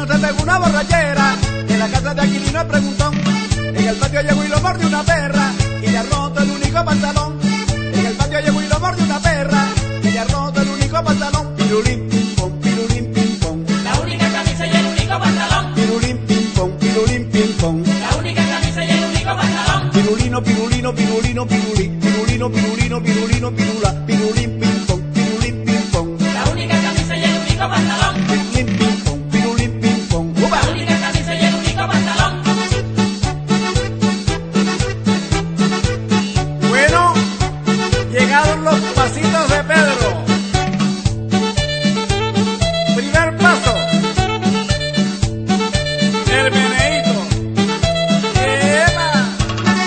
Pirulino se pegó una borrachera en la casa de Aquilino el preguntón. En el patio llegó y lo mordió una perra y le ha roto el único pantalón. En el patio llegó y lo mordió una perra y le ha roto el único pantalón. Pirulín pim pom, pirulín pim pom. La única camisa y el único pantalón. Pirulín pim pom, pirulín pim pom. La única camisa y el único pantalón. Pirulino, pirulino, pirulino, pirulín. Pirulino, pirulino, pirulino, pirula. Pirulín pim pom, pirulín pim pom. La única camisa y el único pantalón. Pirulín pim pom, pirulín pim pom. ¡Upa! La única camisa y el único pantalón. Bueno, llegaron los pasitos de Pedro. Primer paso, el meneíto. ¡Eva!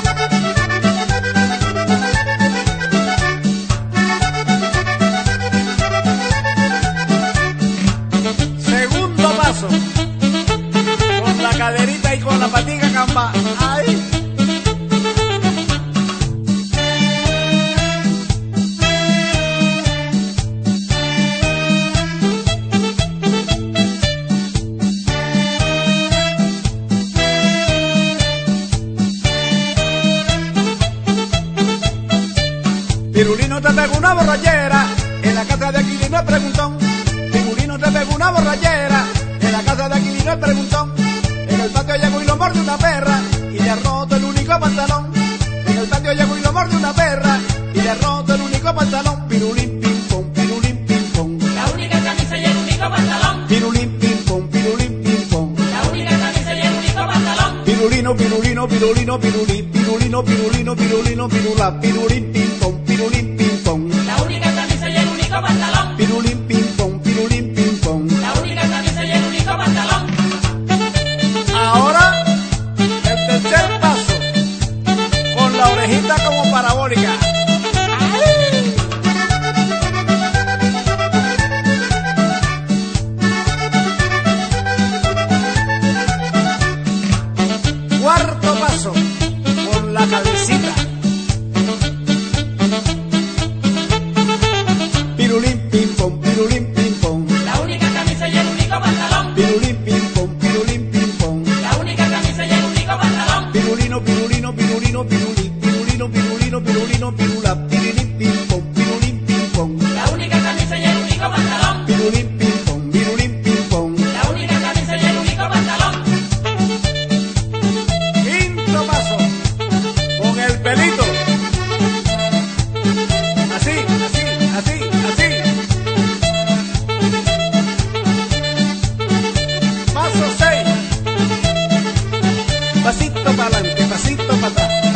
Segundo paso, con la caderita y con la patica camba. ¡Ay! Pirulino te pegó una borrachera en la casa de Aquilino el preguntón. Pirulino te pegó una borrachera en la casa de Aquilino el preguntón. En el patio llegó y lo mordió una perra y le ha roto el único pantalón. En el patio llegó y lo mordió una perra y le ha roto el único pantalón. Pirulín pim pom, pirulín pim pom. La única camisa y el único pantalón. Pirulín pim pom, pirulín pim pom. La única camisa y el único pantalón. Pirulino, pirulino, pirulino, pirulí. Pirulino, pirulino, pirulino, pirula. Pirulín pim pom, pirulín pim pom. La única camisa y el único pantalón. Pirulín pim pom, pirulín pim pom. La única camisa y el único pantalón. Ahora, el tercer paso, con la orejita como parabólica. Cuarto paso, con la cabecita. Pirulín pim pom, pirulín pim pom. La única camisa y el único pantalón. Pirulín pim pom, pirulín pim pom. La única camisa y el único pantalón. Pirulino, pirulino, pirulino, pirulí. Pirulino, pirulino, pirulino, pirula. Pirulín pim pom, pirulín pim pom. La única camisa y el único pantalón. Pirulín pim pom, pirulín pim pom. La única camisa y el único pantalón. Quinto paso, con el pelito. Así, así, así, así. Paso 6. Pasito para adelante, pasito para atrás.